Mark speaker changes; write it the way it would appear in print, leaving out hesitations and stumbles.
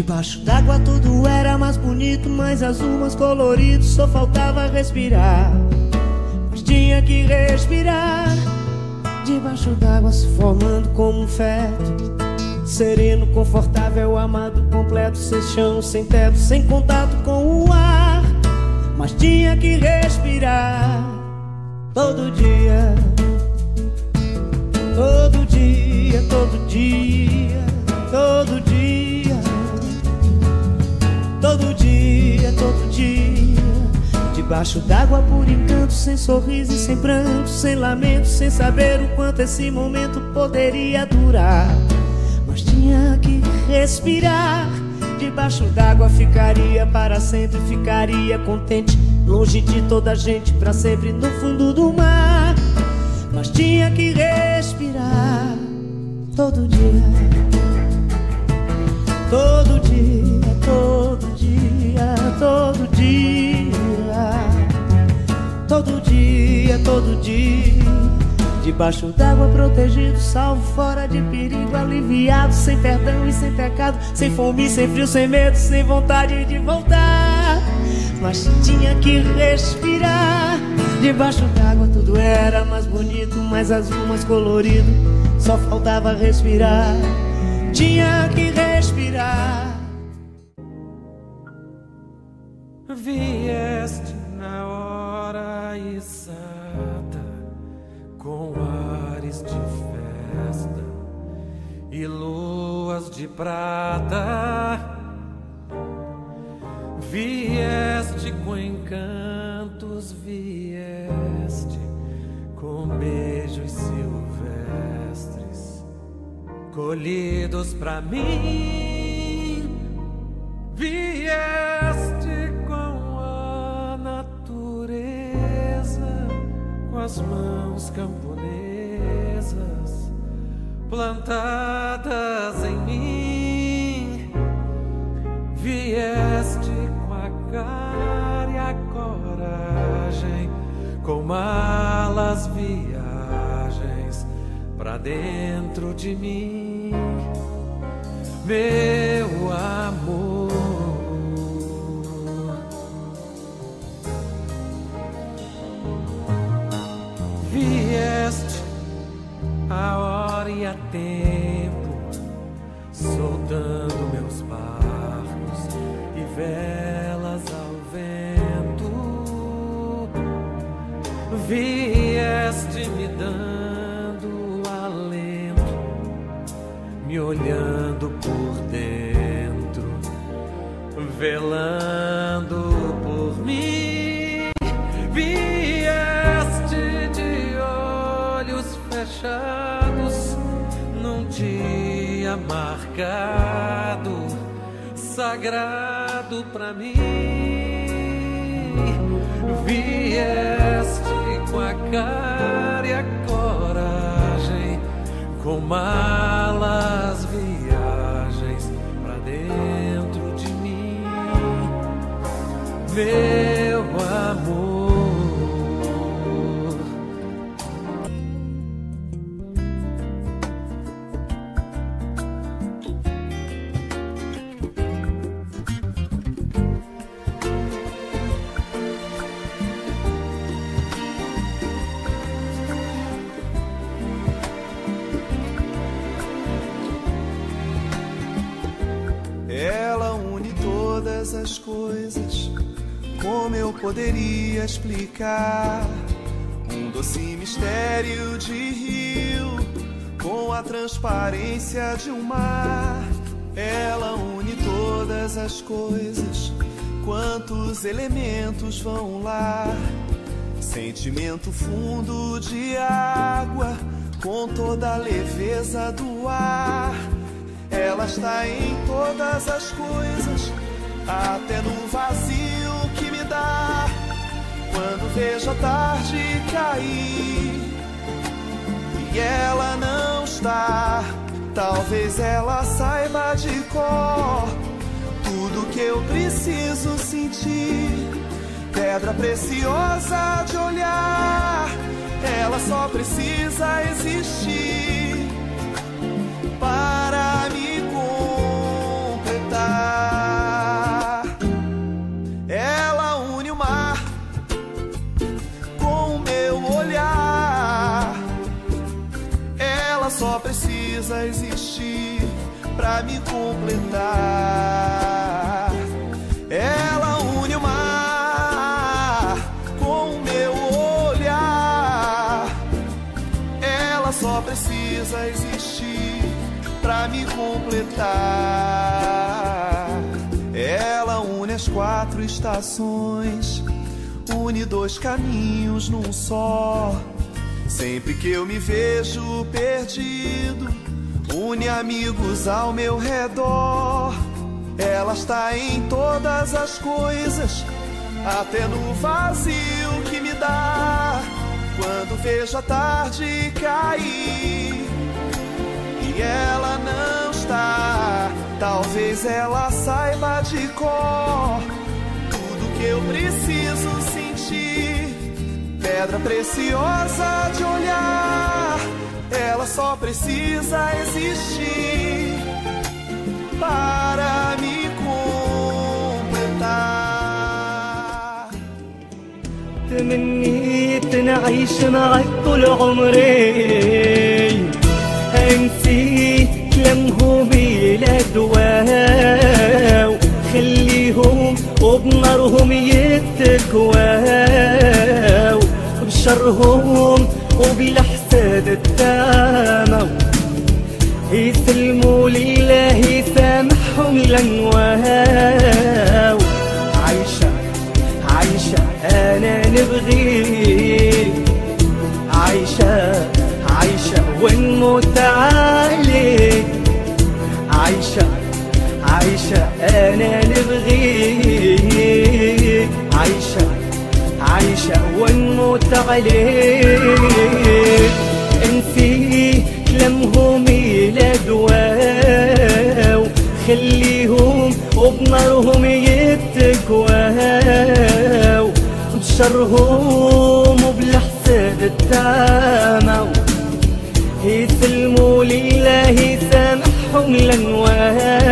Speaker 1: Debaixo d'água tudo era mais bonito, mais azul, mais colorido. Só faltava respirar, mas tinha que respirar. Debaixo d'água se formando como um feto, sereno, confortável, amado, completo. Sem chão, sem teto, sem contato com o ar, mas tinha que respirar. Todo dia, todo dia, todo dia, todo dia, todo dia, todo dia. Debaixo d'água por encanto, sem sorriso e sem pranto, sem lamento, sem saber o quanto esse momento poderia durar, mas tinha que respirar. Debaixo d'água ficaria para sempre, ficaria contente, longe de toda a gente, pra sempre no fundo do mar, mas tinha que respirar. Todo dia, todo dia, todo dia, todo dia, todo dia, todo dia. Debaixo d'água protegido, salvo, fora de perigo, aliviado, sem perdão e sem pecado, sem fome, sem frio, sem medo, sem vontade de voltar, mas tinha que respirar. Debaixo d'água tudo era mais bonito, mais azul, mais colorido. Só faltava respirar, tinha que respirar.
Speaker 2: Vieste na hora exata, com ares de festa e luas de prata. Vieste com encantos, vieste com beijos silvestres colhidos pra mim. Vieste com a natureza, com as mãos camponesas plantadas em mim. Vieste com a cara e a coragem, com alas, viagens pra dentro de mim, meu amor. Vieste a hora e a tempo, soltando meus barcos e velas ao vento. Vieste me dando alento, me olhando por dentro, velando por mim. Vieste de olhos fechados num dia marcado, sagrado pra mim. Vieste com a cara e a coragem, com malas, viagens pra dentro de mim, meu amor.
Speaker 3: As coisas, como eu poderia explicar? Um doce mistério de rio, com a transparência de um mar. Ela une todas as coisas, quantos elementos vão lá? Sentimento fundo de água, com toda a leveza do ar. Ela está em todas as coisas, até no vazio que me dá quando vejo a tarde cair e ela não está. Talvez ela saiba de cor tudo que eu preciso sentir. Pedra preciosa de olhar, ela só precisa existir para me completar. só precisa existir pra me completar. Ela une o mar com o meu olhar. Ela só precisa existir pra me completar. Ela une as 4 estações, une 2 caminhos num só. Sempre que eu me vejo perdido, une amigos ao meu redor. Ela está em todas as coisas, até no vazio que me dá quando vejo a tarde cair e ela não está. Talvez ela saiba de cor tudo que eu preciso sentir. Pedra preciosa de olhar, ela só precisa existir para me completar.
Speaker 1: تمنيت نعيش معك طول عمري، نسيت لمهم الأدواء، خليهم وبنارهم يتكواو، بشرهم وبالحساد التاموا، يسلموا لله يسامحهم لنواو. عايشة عايشة أنا نبغيك، عايشة عايشة ونموت عليك، عايشة عايشة أنا نبغيك، عايشة عايشة ونموت عليك. انسي لمهم الأدواء، خليهم وبنارهم يتكواو، بشرهم وبالحساد التاموا، يسلموا لله يسامحهم لنواو.